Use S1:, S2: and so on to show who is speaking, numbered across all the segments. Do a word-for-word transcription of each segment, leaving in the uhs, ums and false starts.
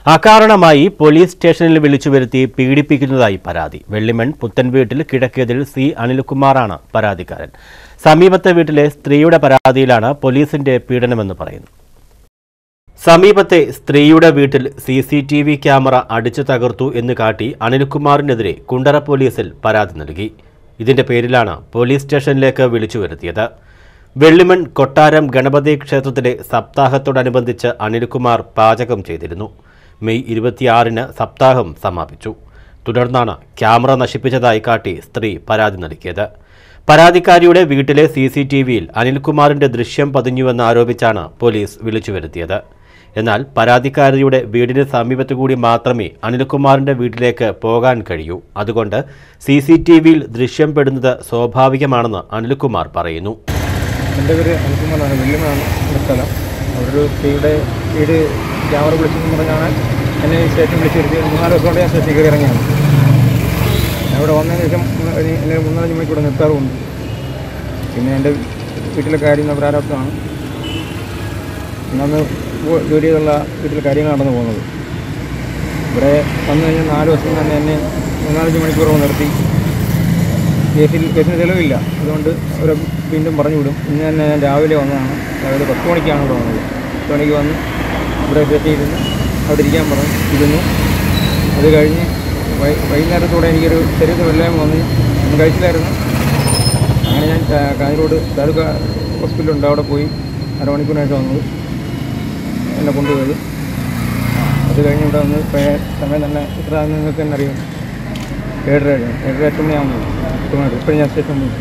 S1: അകാരണമായി പോലീസ് സ്റ്റേഷനിൽ വിളിച്ചു വരുത്തി പീഡിപ്പിക്കുന്നതായി പരാതി. വെള്ളിമൺ പുത്തൻ വീട്ടിൽ കിഴക്കേതിൽ സി അനിൽകുമാറാണ് പരാതിക്കാരൻ. സമീപത്തെ വീട്ടിലെ സ്ത്രീയുടെ പരാതിയിലാണ് പോലീസിന്റെ പീഡനമെന്ന് പറയുന്നു. സമീപത്തെ സ്ത്രീയുടെ വീട്ടിൽ C C T V camera അടിച്ചു തകർത്തു എന്ന് കാട്ടി അനിൽകുമാറിനെതിരെ കുണ്ടറ പോലീസിൽ പരാതി നൽകി. ഇതിന്റെ പേരിലാണ് പോലീസ് സ്റ്റേഷനിലേക്ക് വിളിച്ചു വരുത്തിയത്. വെള്ളിമൺ കൊട്ടാരം ഗണപതി ക്ഷേത്രത്തിലെ സപ്താഹത്തോടനുബന്ധിച്ച് അനിൽകുമാർ പാചകം ചെയ്തിരുന്നു. മെയ് ഇരുപത്തിയാറിന് സപ്താഹം സമാപിച്ചു. തുടർന്നാണ് ക്യാമറ നശിപ്പിച്ചതായി കാട്ടി സ്ത്രീ പരാതി നൽകിയത്. പരാതിക്കാരിയുടെ വീട്ടിലെ സി സി ടി വിയിൽ അനിൽകുമാറിന്റെ ദൃശ്യം പതിഞ്ഞുവെന്ന് ആരോപിച്ചാണ് പോലീസ് വിളിച്ചു വരുത്തിയത്. എന്നാൽ പരാതിക്കാരിയുടെ വീടിന് സമീപത്തുകൂടി മാത്രമേ അനിൽകുമാറിന്റെ വീട്ടിലേക്ക് പോകാൻ കഴിയൂ. അതുകൊണ്ട് സി സി ടി വിയിൽ ദൃശ്യം പെടുന്നത് സ്വാഭാവികമാണെന്ന് അനിൽകുമാർ പറയുന്നു.
S2: എൻ്റെ പേര് അനിൽകുമാറാണ്. വെള്ളിമണ്ണാണ് സ്ഥലം. അവരൊരു സ്ത്രീയുടെ വീട് ക്യാമറ വിളിച്ചെന്ന് പറഞ്ഞാണ് എന്നെ സ്റ്റേഷൻ വിളിച്ച് വരുത്തി. മൂന്നാല് ദിവസം കൊണ്ട് ഞാൻ സ്റ്റേഷൻ കയറി ഇറങ്ങിയാണ്. അവിടെ വന്നതിന് ശേഷം എന്നെ മൂന്നാലഞ്ച് മണിക്കൂർ നിർത്താറുമുണ്ട്. പിന്നെ എൻ്റെ വീട്ടിലെ കാര്യങ്ങൾ പ്രാരാബ്ധമാണ്. ഇന്നന്ന് ജോലി ചെയ്തുള്ള വീട്ടിലെ കാര്യങ്ങൾ നടന്നു പോകുന്നത്. ഇവിടെ വന്നു കഴിഞ്ഞാൽ നാല് ദിവസം തന്നെ എന്നെ മൂന്നാലഞ്ച് മണിക്കൂർ നിർത്തി. കേസിൽ കേസിന് തെളിവില്ല. അതുകൊണ്ട് അവർ വീണ്ടും പറഞ്ഞു വിടും. ഇന്ന് തന്നെ ഞാൻ രാവിലെ വന്നതാണ്. രാവിലെ പത്ത് മണിക്കാണ് ഇവിടെ വന്നത്. പത്ത് മണിക്ക് വന്ന് ഇവിടെ സെറ്റിയിരുന്ന് അവിടെ ഇരിക്കാൻ പറഞ്ഞു ഇരുന്നു. അത് കഴിഞ്ഞ് വൈ വൈകുന്നേരത്തോടെ എനിക്കൊരു ശരീരത്തിൽ വെള്ളം വന്ന് ഞാൻ കഴിച്ചില്ലായിരുന്നു. അങ്ങനെ ഞാൻ കാഞ്ഞിരോട് താലൂക്ക് ഹോസ്പിറ്റലുണ്ട്, അവിടെ പോയി അരമണിക്കൂറിനായിട്ട് വന്നത്. എന്നെ കൊണ്ടുപോയത്. അത് കഴിഞ്ഞ് ഇവിടെ വന്ന് സമയം തന്നെ ഇത്ര നിങ്ങൾക്ക് തന്നെ അറിയാം. ഏഴരയാണ് ഏഴര എട്ട് മണിയാകുന്നത്. എട്ട് മണി ഇപ്പോഴും ഞാൻ സ്റ്റേഷൻ പോയി.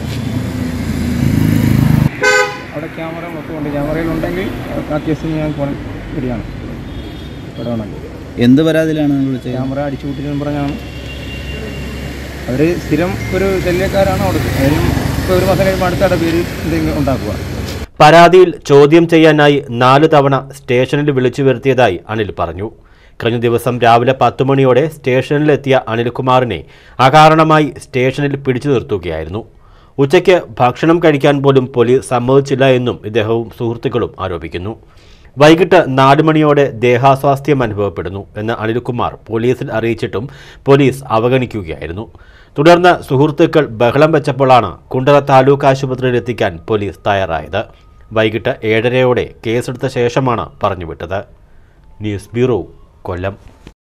S2: അവിടെ ക്യാമറ മൊത്തമുണ്ട്. ക്യാമറയിലുണ്ടെങ്കിൽ ആ കേസിന് ഞാൻ ഫോൺ വരികയാണ്. ഇവിടെ വേണമെങ്കിൽ
S3: എന്ത് പരാതിയിലാണ് വിളിച്ചത്?
S2: ക്യാമറ അടിച്ചു കൂട്ടിയെന്ന് പറഞ്ഞാണ്. അവർ സ്ഥിരം ഒരു ശല്യക്കാരാണ് അവിടെ. അതിനും ഇപ്പോൾ ഒരു മാസം കഴിയുമ്പോൾ അടുത്തയുടെ പേര് എന്തെങ്കിലും ഉണ്ടാക്കുക.
S1: പരാതിയിൽ ചോദ്യം ചെയ്യാനായി നാലു തവണ സ്റ്റേഷനിൽ വിളിച്ചു വരുത്തിയതായി അനിൽ പറഞ്ഞു. കഴിഞ്ഞ ദിവസം രാവിലെ പത്തു മണിയോടെ സ്റ്റേഷനിലെത്തിയ അനിൽകുമാറിനെ അകാരണമായി സ്റ്റേഷനിൽ പിടിച്ചു നിർത്തുകയായിരുന്നു. ഉച്ചയ്ക്ക് ഭക്ഷണം കഴിക്കാൻ പോലും പോലീസ് സമ്മതിച്ചില്ല എന്നും ഇദ്ദേഹവും സുഹൃത്തുക്കളും ആരോപിക്കുന്നു. വൈകിട്ട് നാല് മണിയോടെ ദേഹാസ്വാസ്ഥ്യം അനുഭവപ്പെടുന്നു എന്ന് അനിൽകുമാർ പോലീസിൽ അറിയിച്ചിട്ടും പോലീസ് അവഗണിക്കുകയായിരുന്നു. തുടർന്ന് സുഹൃത്തുക്കൾ ബഹളം വെച്ചപ്പോഴാണ് കുണ്ടറ താലൂക്ക് ആശുപത്രിയിൽ എത്തിക്കാൻ പോലീസ് തയ്യാറായത്. വൈകിട്ട് ഏഴരയോടെ കേസെടുത്ത ശേഷമാണ് പറഞ്ഞുവിട്ടത്. ന്യൂസ് ബ്യൂറോ, കൊല്ലം.